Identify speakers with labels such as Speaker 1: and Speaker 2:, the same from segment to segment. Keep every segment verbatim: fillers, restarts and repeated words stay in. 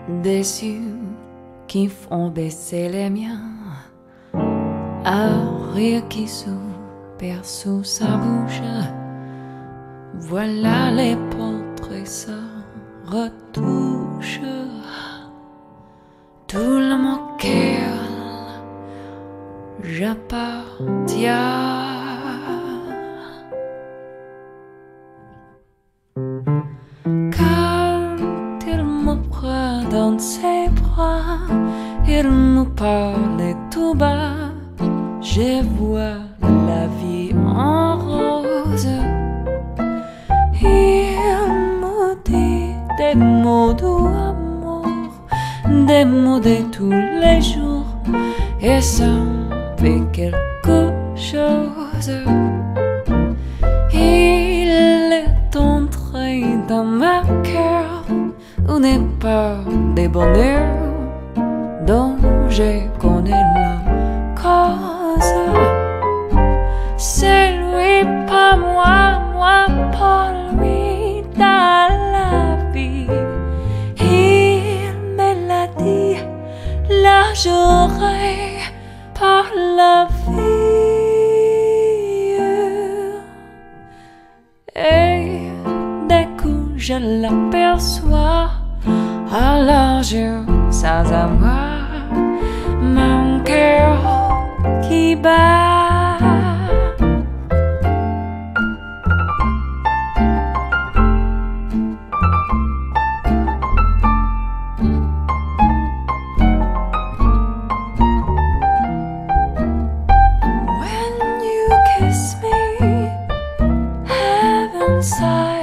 Speaker 1: des yeux qui font baisser les miens, un rire qui soupire sous sa bouche. Voilà les portraits se retouchent. Tout le monde auquel j'appartiens. Dans ses bras, il me parlait tout bas. Je vois la vie en rose. Il me dit des mots d'amour, des mots de tous les jours, et ça me fait quelque chose. Il est entré dans ma cœur une part des bonheurs dont je connais la cause. C'est lui, pas moi, moi pas lui dans la vie. Il me l'a dit, là j'aurai par la vie. Et dès que je l'aperçois, alors je sans avoir mon cœur qui bat. When you kiss me, heaven sighs.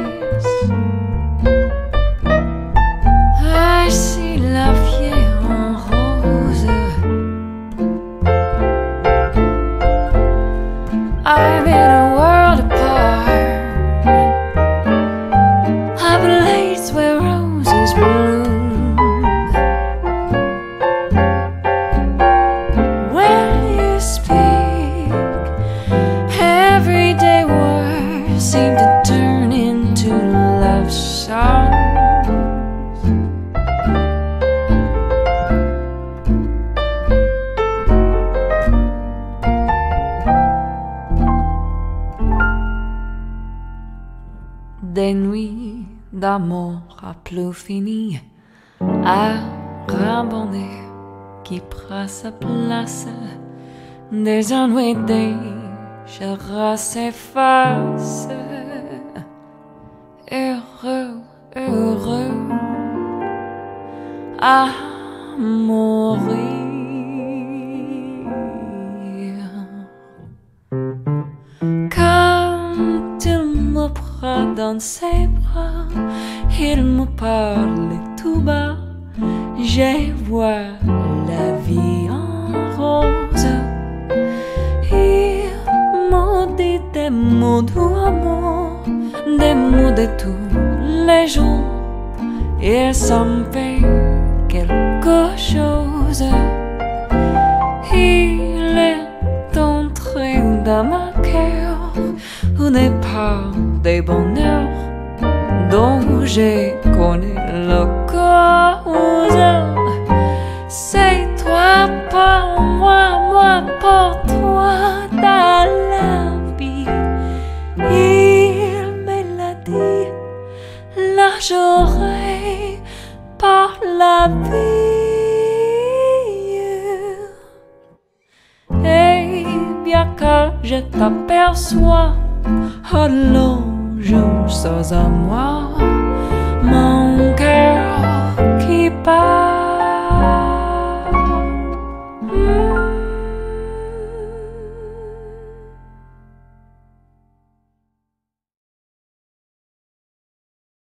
Speaker 1: I'm in a world apart, a place where roses bloom. When you speak, everyday words seem to turn into love songs. Des nuits d'amour à plus fini, à rambonner qui prend sa place. Des ennuis, des chagrins s'effacent. Heureux, heureux à mourir. Dans ses bras, il me parle tout bas. Je vois la vie en rose. Il me dit des mots d'amour, des mots de tous les jours, et ça me fait quelque chose. Il est entré dans ma cœur une part des bonheurs dont je connais la cause. C'est toi pour moi, moi pour toi dans la vie. Il me l'a dit, là j'aurai par la vie. Et bien que je t'aperçois, alors je sors à moi.